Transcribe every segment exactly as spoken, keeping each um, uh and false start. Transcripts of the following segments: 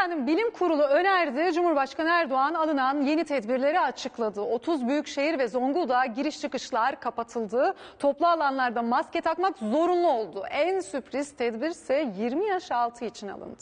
Efendim bilim kurulu önerdi. Cumhurbaşkanı Erdoğan alınan yeni tedbirleri açıkladı. otuz büyükşehir ve Zonguldak'a giriş çıkışlar kapatıldı. Toplu alanlarda maske takmak zorunlu oldu. En sürpriz tedbir ise yirmi yaş altı için alındı.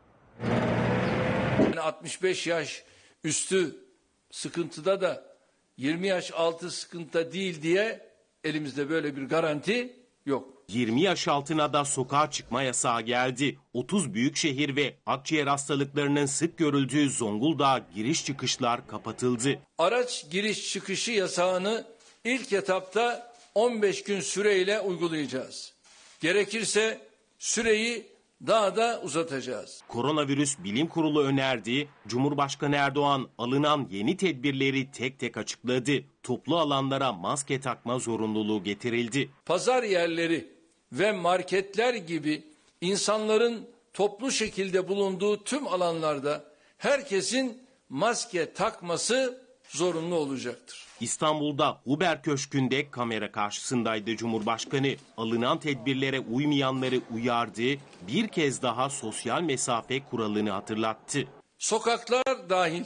Yani altmış beş yaş üstü sıkıntıda da yirmi yaş altı sıkıntıda değil diye elimizde böyle bir garanti yok. yirmi yaş altına da sokağa çıkma yasağı geldi. otuz büyükşehir ve akciğer hastalıklarının sık görüldüğü Zonguldak'a giriş çıkışlar kapatıldı. Araç giriş çıkışı yasağını ilk etapta on beş gün süreyle uygulayacağız. Gerekirse süreyi daha da uzatacağız. Koronavirüs Bilim Kurulu önerdi. Cumhurbaşkanı Erdoğan alınan yeni tedbirleri tek tek açıkladı. Toplu alanlara maske takma zorunluluğu getirildi. Pazar yerleri ve marketler gibi insanların toplu şekilde bulunduğu tüm alanlarda herkesin maske takması zorunlu olacaktır. İstanbul'da Huber Köşkü'nde kamera karşısındaydı Cumhurbaşkanı. Alınan tedbirlere uymayanları uyardı, bir kez daha sosyal mesafe kuralını hatırlattı. Sokaklar dahil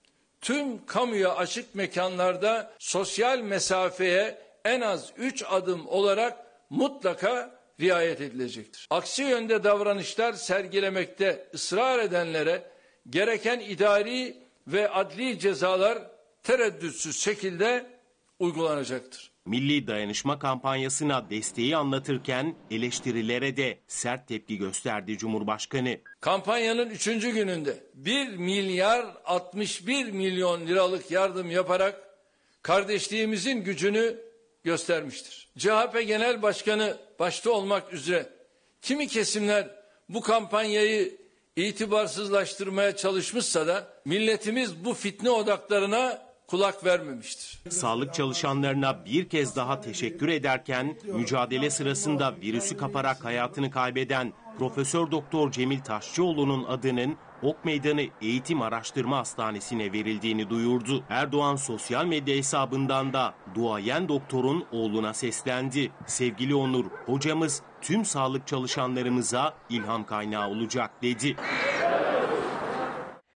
tüm kamuya açık mekanlarda sosyal mesafeye en az üç adım olarak mutlaka riayet edilecektir. Aksi yönde davranışlar sergilemekte ısrar edenlere gereken idari ve adli cezalar tereddütsüz şekilde uygulanacaktır. Milli Dayanışma kampanyasına desteği anlatırken eleştirilere de sert tepki gösterdi Cumhurbaşkanı. Kampanyanın üçüncü gününde bir milyar altmış bir milyon liralık yardım yaparak kardeşliğimizin gücünü göstermiştir. C H P Genel Başkanı başta olmak üzere kimi kesimler bu kampanyayı itibarsızlaştırmaya çalışmışsa da milletimiz bu fitne odaklarına kulak vermemiştir. Sağlık çalışanlarına bir kez daha teşekkür ederken mücadele sırasında virüsü kaparak hayatını kaybeden Profesör Doktor Cemil Taşçıoğlu'nun adının Ok Meydanı Eğitim Araştırma Hastanesi'ne verildiğini duyurdu. Erdoğan sosyal medya hesabından da duayen doktorun oğluna seslendi. Sevgili Onur, hocamız tüm sağlık çalışanlarımıza ilham kaynağı olacak dedi.